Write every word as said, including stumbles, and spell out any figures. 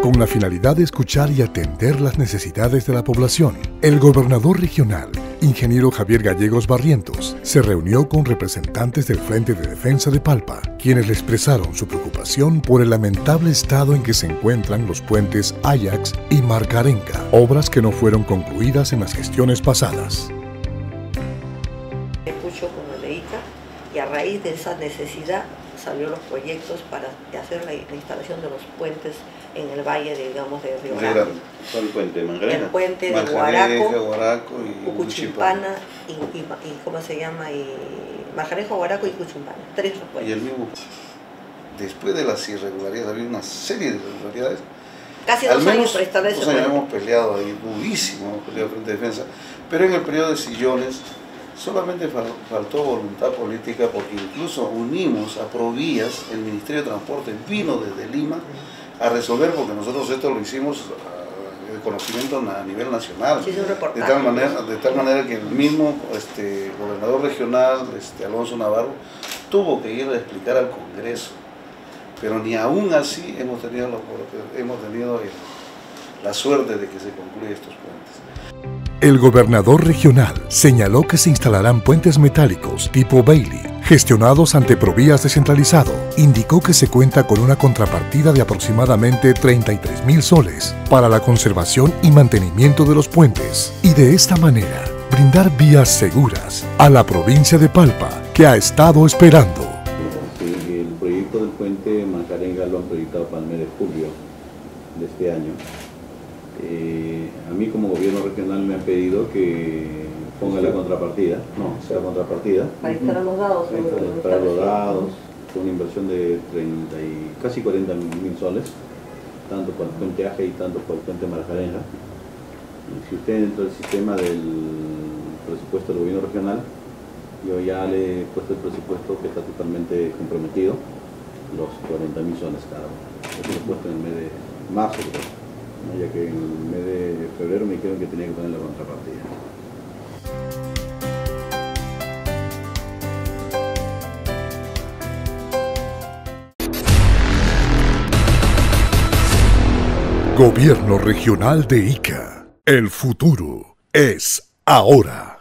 Con la finalidad de escuchar y atender las necesidades de la población, el gobernador regional, ingeniero Javier Gallegos Barrientos, se reunió con representantes del Frente de Defensa de Palpa, quienes le expresaron su preocupación por el lamentable estado en que se encuentran los puentes Ayax y Marcarenca, obras que no fueron concluidas en las gestiones pasadas. Escucho con el I C A y a raíz de esa necesidad salió los proyectos para hacer la instalación de los puentes en el valle, de, digamos, de Río Grande. ¿Cuál puente? ¿Mangarena? El puente de Guaraco, Guaraco y Ucuchimpana y, y, y ¿cómo se llama? Y Marcarenja, Guaraco y Ucuchimpana. Tres puentes. Y el mismo, después de las irregularidades, había una serie de irregularidades. Casi dos años para establecer. Dos años hemos peleado ahí, durísimo, hemos peleado frente a defensa, pero en el periodo de sillones solamente faltó voluntad política, porque incluso unimos a Provías, el Ministerio de Transporte vino desde Lima a resolver, porque nosotros esto lo hicimos de conocimiento a nivel nacional, sí, de tal manera, de tal manera que el mismo este, gobernador regional, este, Alonso Navarro, tuvo que ir a explicar al Congreso, pero ni aún así hemos tenido la, hemos tenido el, la suerte de que se concluyan estos puentes. El gobernador regional señaló que se instalarán puentes metálicos tipo Bailey, gestionados ante Provías descentralizado. Indicó que se cuenta con una contrapartida de aproximadamente treinta y tres mil soles para la conservación y mantenimiento de los puentes, y de esta manera brindar vías seguras a la provincia de Palpa, que ha estado esperando. Sí, el proyecto del puente Marcarenga lo han proyectado para el mes de julio de este año. Eh, a mí como gobierno regional me han pedido que ponga la contrapartida, no, sea contrapartida. Para instalar los dados. Para instalar los dados, con una inversión de treinta y casi cuarenta mil soles, tanto por el puente Aje y tanto por el puente Marcarenja. Y si usted entra al sistema del presupuesto del gobierno regional, yo ya le he puesto el presupuesto que está totalmente comprometido, los cuarenta mil soles cada uno. Eso lo he puesto en el mes de marzo, creo, ya que en el mes de febrero me dijeron que tenía que poner la contrapartida. Gobierno Regional de Ica. El futuro es ahora.